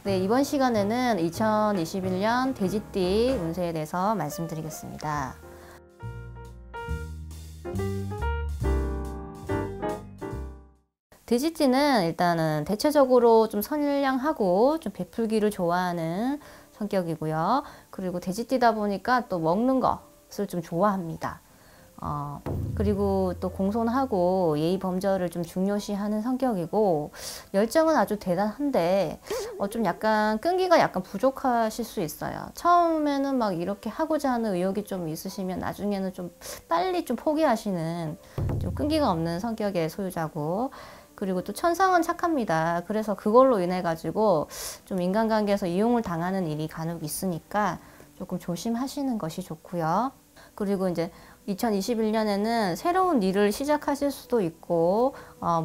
네, 이번 시간에는 2021년 돼지띠 운세에 대해서 말씀드리겠습니다. 돼지띠는 일단은 대체적으로 좀 선량하고 좀 베풀기를 좋아하는 성격이고요. 그리고 돼지띠다 보니까 또 먹는 것을 좀 좋아합니다. 그리고 또 공손하고 예의 범절을 좀 중요시하는 성격이고, 열정은 아주 대단한데 좀 약간 끈기가 약간 부족하실 수 있어요. 처음에는 막 이렇게 하고자 하는 의욕이 좀 있으시면 나중에는 좀 빨리 좀 포기하시는 좀 끈기가 없는 성격의 소유자고, 그리고 또 천성은 착합니다. 그래서 그걸로 인해 가지고 좀 인간관계에서 이용을 당하는 일이 간혹 있으니까 조금 조심하시는 것이 좋고요. 그리고 이제 2021년에는 새로운 일을 시작하실 수도 있고,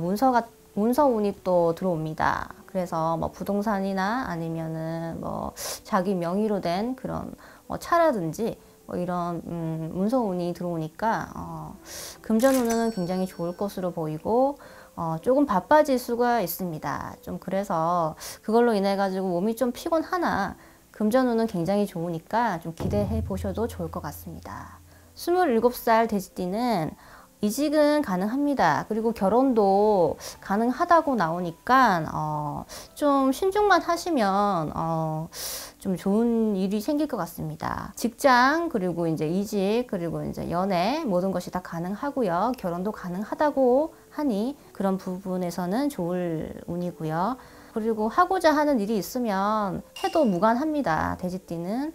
문서운이 또 들어옵니다. 그래서 뭐 부동산이나 아니면은 뭐 자기 명의로 된 그런 차라든지 뭐 이런 문서운이 들어오니까 금전운은 굉장히 좋을 것으로 보이고, 조금 바빠질 수가 있습니다. 좀 그래서 그걸로 인해 가지고 몸이 좀 피곤하나 금전운은 굉장히 좋으니까 좀 기대해 보셔도 좋을 것 같습니다. 27살 돼지띠는 이직은 가능합니다. 그리고 결혼도 가능하다고 나오니까 좀 신중만 하시면 좀 좋은 일이 생길 것 같습니다. 직장, 그리고 이제 이직, 그리고 이제 연애, 모든 것이 다 가능하고요. 결혼도 가능하다고 하니 그런 부분에서는 좋을 운이고요. 그리고 하고자 하는 일이 있으면 해도 무관합니다. 돼지띠는.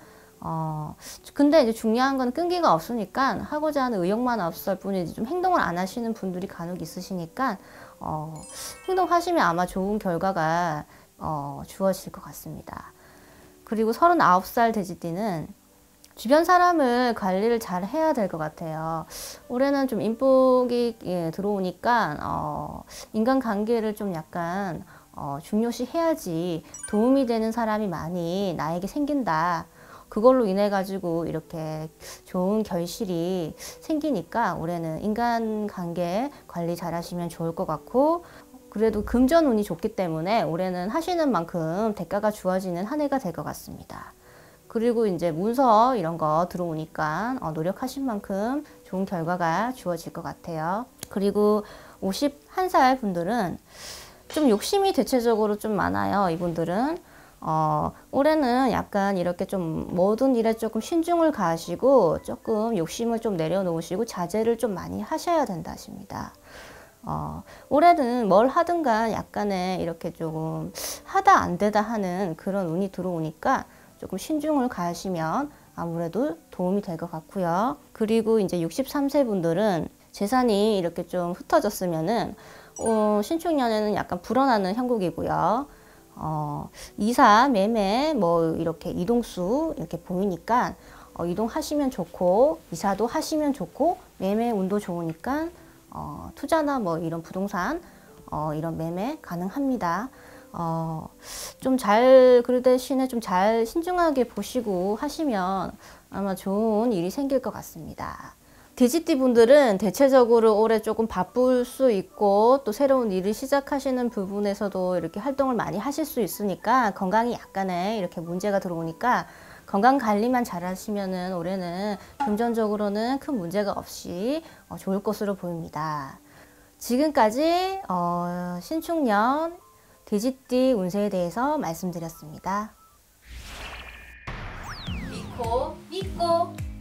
근데 이제 중요한 건 끈기가 없으니까 하고자 하는 의욕만 없을 뿐이지 좀 행동을 안 하시는 분들이 간혹 있으시니까 행동하시면 아마 좋은 결과가 주어질 것 같습니다. 그리고 39살 돼지띠는 주변 사람을 관리를 잘 해야 될 것 같아요. 올해는 좀 인복이 들어오니까 인간관계를 좀 약간 중요시 해야지 도움이 되는 사람이 많이 나에게 생긴다. 그걸로 인해 가지고 이렇게 좋은 결실이 생기니까 올해는 인간관계 관리 잘 하시면 좋을 것 같고, 그래도 금전운이 좋기 때문에 올해는 하시는 만큼 대가가 주어지는 한 해가 될 것 같습니다. 그리고 이제 문서 이런 거 들어오니까 노력하신 만큼 좋은 결과가 주어질 것 같아요. 그리고 51살 분들은 좀 욕심이 대체적으로 좀 많아요. 이분들은 올해는 약간 이렇게 좀 모든 일에 조금 신중을 가하시고 조금 욕심을 좀 내려놓으시고 자제를 좀 많이 하셔야 된다 싶니다. 올해는 뭘 하든가 약간의 이렇게 조금 하다 안 되다 하는 그런 운이 들어오니까 조금 신중을 가하시면 아무래도 도움이 될 것 같고요. 그리고 이제 63세 분들은 재산이 이렇게 좀 흩어졌으면은 신축년에는 약간 불어나는 형국이고요. 이사, 매매, 뭐 이렇게 이동수 이렇게 보이니까 이동하시면 좋고, 이사도 하시면 좋고, 매매 운도 좋으니까 투자나 뭐 이런 부동산 이런 매매 가능합니다. 그 대신에 좀 잘 신중하게 보시고 하시면 아마 좋은 일이 생길 것 같습니다. 돼지띠 분들은 대체적으로 올해 조금 바쁠 수 있고, 또 새로운 일을 시작하시는 부분에서도 이렇게 활동을 많이 하실 수 있으니까 건강이 약간의 이렇게 문제가 들어오니까 건강 관리만 잘 하시면은 올해는 금전적으로는 큰 문제가 없이 좋을 것으로 보입니다. 지금까지 신축년 돼지띠 운세에 대해서 말씀드렸습니다. 믿고